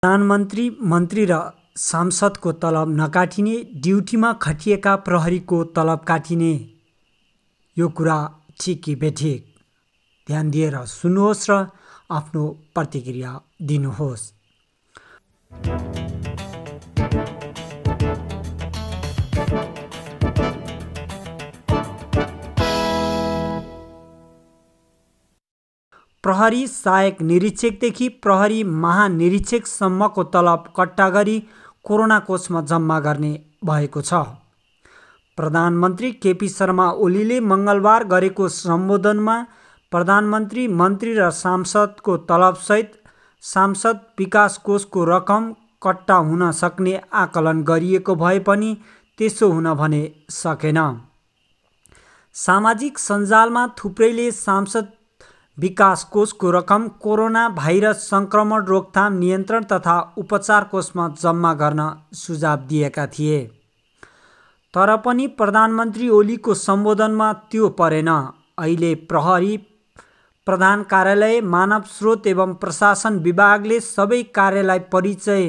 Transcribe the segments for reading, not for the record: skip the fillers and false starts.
प्रधानमन्त्री मन्त्री र सांसदको तलब नकाटिने, ड्युटीमा खटिएका प्रहरीको तलब काटिने, यो कुरा ठिक कि बेठिक? ध्यान दिएर सुन्नुहोस् र आफ्नो प्रतिक्रिया दिनुहोस्। प्रहरी सहायक निरीक्षकदेखि प्रहरी महानिरीक्षकसम्मको तलब कट्टा गरी कोरोना कोषमा जम्मा गर्ने भएको छ। प्रधानमन्त्री केपी शर्मा ओलीले मङ्गलबार गरेको सम्बोधनमा प्रधानमन्त्री, मन्त्री र सांसदको तलबसहित सांसद विकास कोषको रकम कट्टा हुन सक्ने आकलन गरिएको भए पनि त्यसो हुन भने सकेन। सामाजिक सञ्जालमा थुप्रैले सांसद विकास कोषको रकम कोरोना भाइरस सङ्क्रमण रोकथाम, नियन्त्रण तथा उपचार कोषमा जम्मा गर्न सुझाव दिएका थिए। तर पनि प्रधानमन्त्री ओलीको सम्बोधनमा त्यो परेन। अहिले प्रहरी प्रधान कार्यालय, मानव स्रोत एवं प्रशासन विभागले सबै कार्यालय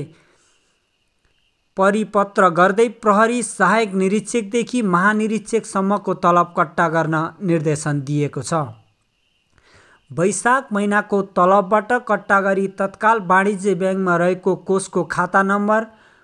परिपत्र गर्दै प्रहरी सहायक निरीक्षकदेखि महानिरीक्षकसम्मको तलब कट्टा गर्न निर्देशन दिएको छ। वैशाख महिनाको तलबबाट कट्टा गरी तत्काल वाणिज्य ब्याङ्कमा रहेको कोषको खाता नम्बर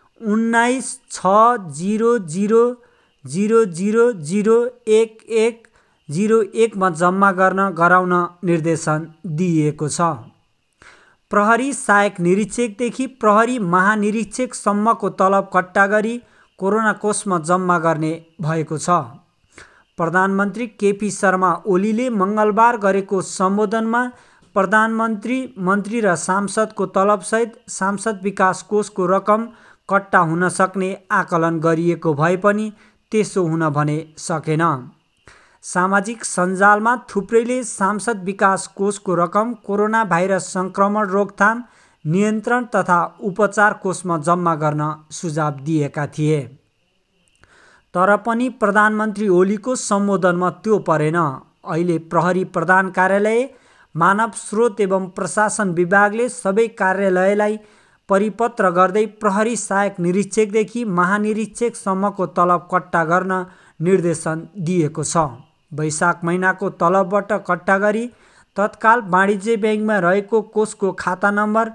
196000001101 मा जम्मा गराउन निर्देशन दिइएको छ। प्रहरी सहायक निरीक्षकदेखि प्रहरी महानिरीक्षकसम्मको तलब कट्टा गरी कोरोना कोषमा जम्मा गर्ने भएको छ। प्रधानमन्त्री केपी शर्मा ओलीले मङ्गलबार गरेको सम्बोधनमा प्रधानमन्त्री, मन्त्री र सांसदको तलबसहित सांसद विकास कोषको रकम कट्टा हुन सक्ने आकलन गरिएको भए पनि त्यसो हुन भने सकेन। सामाजिक सञ्जालमा थुप्रैले सांसद विकास कोषको रकम कोरोना भाइरस सङ्क्रमण रोकथाम, नियन्त्रण तथा उपचार कोषमा जम्मा गर्न सुझाव दिएका थिए। तर पनि प्रधानमन्त्री ओलीको सम्बोधनमा त्यो परेन। अहिले प्रहरी प्रधान कार्यालय, मानव स्रोत एवं प्रशासन विभागले सबै कार्यालयलाई परिपत्र गर्दै प्रहरी सहायक निरीक्षकदेखि महानिरीक्षकसम्मको तलब कट्टा गर्न निर्देशन दिएको छ। वैशाख महिनाको तलबबाट कट्टा गरी तत्काल वाणिज्य ब्याङ्कमा रहेको कोषको खाता नम्बर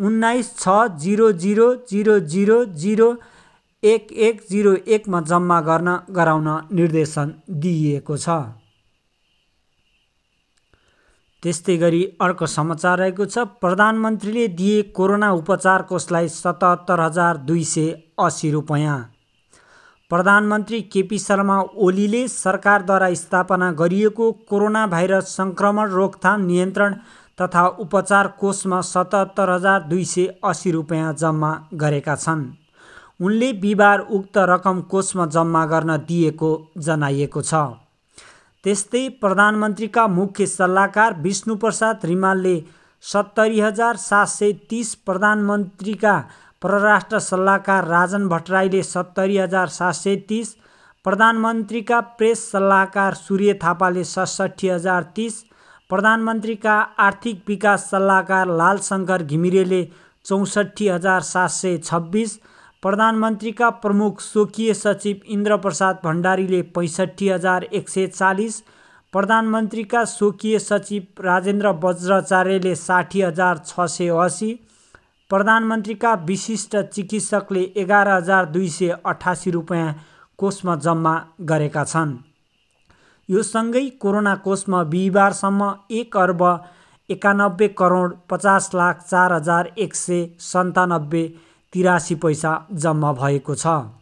196000001101 मा जम्मा गराउन निर्देशन दिइएको छ। त्यस्तै गरी अर्को समाचार रहेको छ। प्रधानमन्त्रीले दिए कोरोना उपचार कोषलाई 77,280 रुपैयाँ। प्रधानमन्त्री केपी शर्मा ओलीले सरकारद्वारा स्थापना गरिएको कोरोना भाइरस सङ्क्रमण रोकथाम, नियन्त्रण तथा उपचार कोषमा 77,280 रुपैयाँ जम्मा गरेका छन्। उनले बिहिबार उक्त रकम कोषमा जम्मा गर्न दिएको जनाइएको छ। त्यस्तै प्रधानमन्त्रीका मुख्य सल्लाहकार विष्णुप्रसाद रिमालले 70,730, प्रधानमन्त्रीका परराष्ट्र सल्लाहकार राजन भट्टराईले 70,730, प्रधानमन्त्रीका प्रेस सल्लाहकार सूर्य थापाले 66,030, प्रधानमन्त्रीका आर्थिक विकास सल्लाहकार लालशङ्कर घिमिरेले 64,726, प्रधानमन्त्रीका प्रमुख स्वकीय सचिव इन्द्रप्रसाद भण्डारीले 65,140, प्रधानमन्त्रीका स्वकीय सचिव राजेन्द्र बज्राचार्यले 60,680, प्रधानमन्त्रीका विशिष्ट चिकित्सकले 11,288 रुपैयाँ कोषमा जम्मा गरेका छन्। यो सँगै कोरोना कोषमा बिहिबारसम्म 1,91,50,04,197.83 पैसा जम्मा भएको छ।